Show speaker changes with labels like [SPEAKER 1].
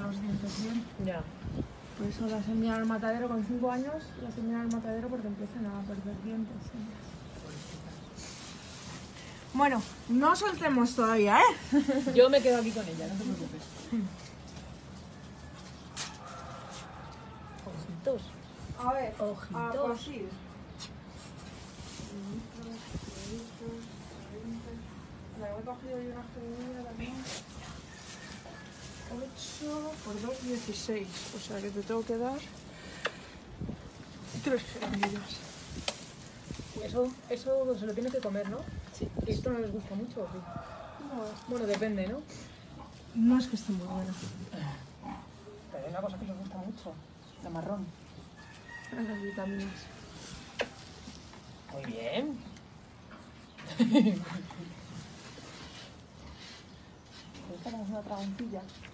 [SPEAKER 1] los dientes bien.
[SPEAKER 2] Ya.
[SPEAKER 1] Por eso las envían al matadero con 5 años, las envían al matadero porque empiezan a perder dientes. ¿Sí? Bueno, no soltemos todavía, ¿eh?
[SPEAKER 2] Yo me quedo aquí con ella, no te preocupes. Ojitos.
[SPEAKER 1] A ver,
[SPEAKER 2] Ojitos.
[SPEAKER 1] así. 8 por 2, 16. O sea que te tengo que dar 3 jeringuillas.
[SPEAKER 2] Eso se lo tiene que comer, ¿no? Sí. Esto no les gusta mucho, ¿o qué?
[SPEAKER 1] No,
[SPEAKER 2] Bueno, depende, ¿no?
[SPEAKER 1] no es que esté muy buena.
[SPEAKER 2] Pero hay una cosa que les gusta mucho, la marrón.
[SPEAKER 1] Las vitaminas.
[SPEAKER 2] Muy bien.
[SPEAKER 1] Esta es una tragoncilla.